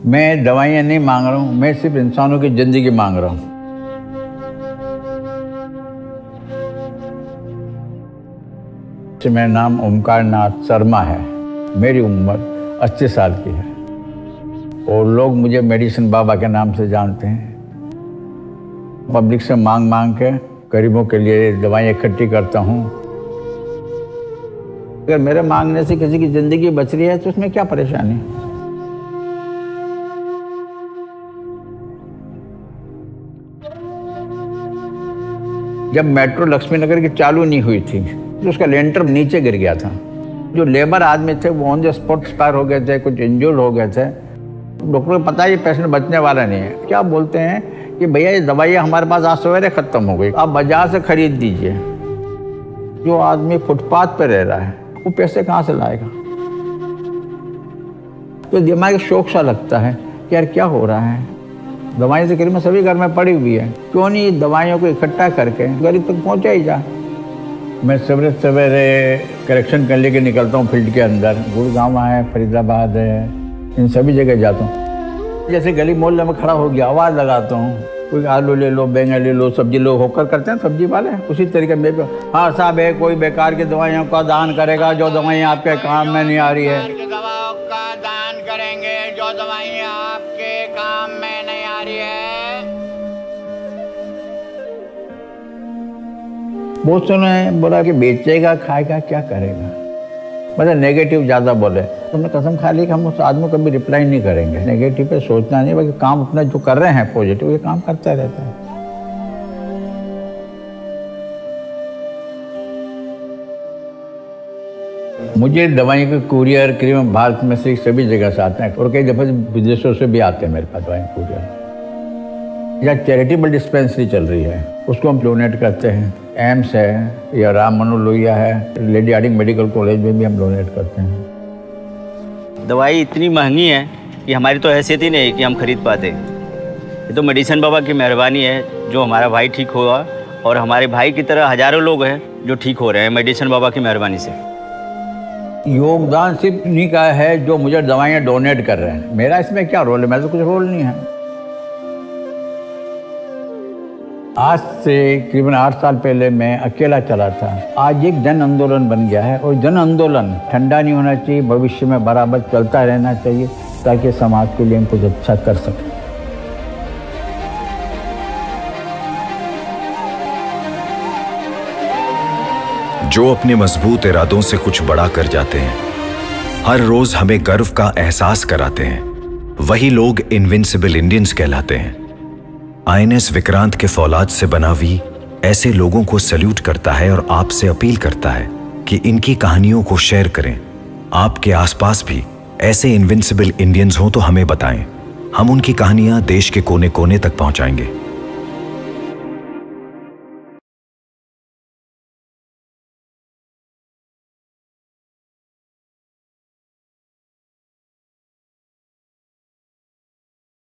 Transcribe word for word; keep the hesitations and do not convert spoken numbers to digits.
मैं दवाइयाँ नहीं मांग रहा हूँ, मैं सिर्फ इंसानों की ज़िंदगी मांग रहा हूँ। मेरा नाम ओमकार नाथ शर्मा है। मेरी उम्र अस्सी साल की है और लोग मुझे मेडिसिन बाबा के नाम से जानते हैं। पब्लिक से मांग मांग के गरीबों के लिए दवाइयाँ इकट्ठी करता हूँ। अगर मेरे मांगने से किसी की ज़िंदगी बच रही है तो उसमें क्या परेशानी? जब मेट्रो लक्ष्मी नगर की चालू नहीं हुई थी तो उसका लेंटर नीचे गिर गया था। जो लेबर आदमी थे वो ऑन द स्पॉट एक्सपायर हो गए थे, कुछ इंजर्ड हो गए थे। डॉक्टर को पता है ये पेशेंट बचने वाला नहीं है। क्या बोलते हैं कि भैया ये दवाइयाँ हमारे पास आज सवेरे ख़त्म हो गई, आप बाजार से खरीद दीजिए। जो आदमी फुटपाथ पर रह रहा है वो पैसे कहाँ से लाएगा? तो दिमाग शौक सा लगता है कि यार क्या हो रहा है। दवाई से करीब सभी घर में पड़ी हुई है, क्यों नहीं दवाइयों को इकट्ठा करके गरीब तक पहुँचा ही जा। मैं सवेरे सवेरे करेक्शन कर लेके निकलता हूँ फील्ड के अंदर। गुड़गांव है, फरीदाबाद है, इन सभी जगह जाता हूँ। जैसे गली मोहल्ले में खड़ा हो गया आवाज़ लगाता हूँ, कोई आलू ले लो, बैंगन ले लो, सब्जी लो, होकर करते हैं सब्जी वाले। उसी तरीके में हाँ साहब है, कोई बेकार की दवाइयों का दान करेगा जो दवाइयाँ आपके काम में नहीं आ रही है। दवाओं का दान करेंगे जो दवाइयाँ आपके काम में नहीं आ रही है। बहुत सुने बोला कि बेचेगा, खाएगा, क्या करेगा। मतलब नेगेटिव ज़्यादा बोले। तुमने कसम खा ली कि हम उस आदमी को कभी रिप्लाई नहीं करेंगे। नेगेटिव पे सोचना नहीं, बाकी काम अपना जो कर रहे हैं पॉजिटिव, ये काम करता रहता है। मुझे दवाई के कुरियर करीब भारत में से सभी जगह से आते हैं और कई दफ़े विदेशों से भी आते हैं मेरे पास दवाई कुरियर। या चैरिटेबल डिस्पेंसरी चल रही है, उसको हम डोनेट करते हैं। एम्स है या राम मनोहर लोहिया है, लेडी हार्डिंग मेडिकल कॉलेज में भी हम डोनेट करते हैं। दवाई इतनी महंगी है कि हमारी तो हैसियत ही नहीं है कि हम खरीद पाते। ये तो मेडिसिन बाबा की मेहरबानी है जो हमारा भाई ठीक हुआ, और हमारे भाई की तरह हजारों लोग हैं जो ठीक हो रहे हैं मेडिसिन बाबा की मेहरबानी से। योगदान सिर्फ इन्हीं का है जो मुझे दवाइयाँ डोनेट कर रहे हैं। मेरा इसमें क्या रोल है? मेरा तो कुछ रोल नहीं है। आज से करीबन आठ साल पहले मैं अकेला चला था, आज एक जन आंदोलन बन गया है। और जन आंदोलन ठंडा नहीं होना चाहिए, भविष्य में बराबर चलता रहना चाहिए ताकि समाज के लिए हम कुछ अच्छा कर सकें। जो अपने मजबूत इरादों से कुछ बड़ा कर जाते हैं, हर रोज हमें गर्व का एहसास कराते हैं, वही लोग इनविंसिबल इंडियंस कहलाते हैं। आईएनएस विक्रांत के फौलाद से बना वी ऐसे लोगों को सैल्यूट करता है और आपसे अपील करता है कि इनकी कहानियों को शेयर करें। आपके आसपास भी ऐसे इनविंसिबल इंडियंस हों तो हमें बताएं, हम उनकी कहानियां देश के कोने कोने तक पहुंचाएंगे।